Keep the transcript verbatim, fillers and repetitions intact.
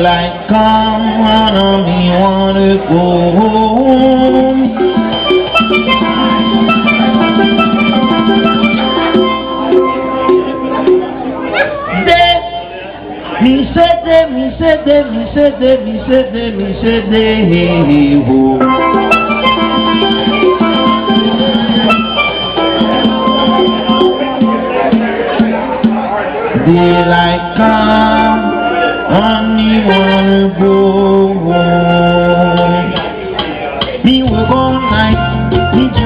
Daylight come and me wanna go home. Day, me say day, me say day, me say day, me say day, me say day, ho. Daylight come and me wanna go home. Me work all night, me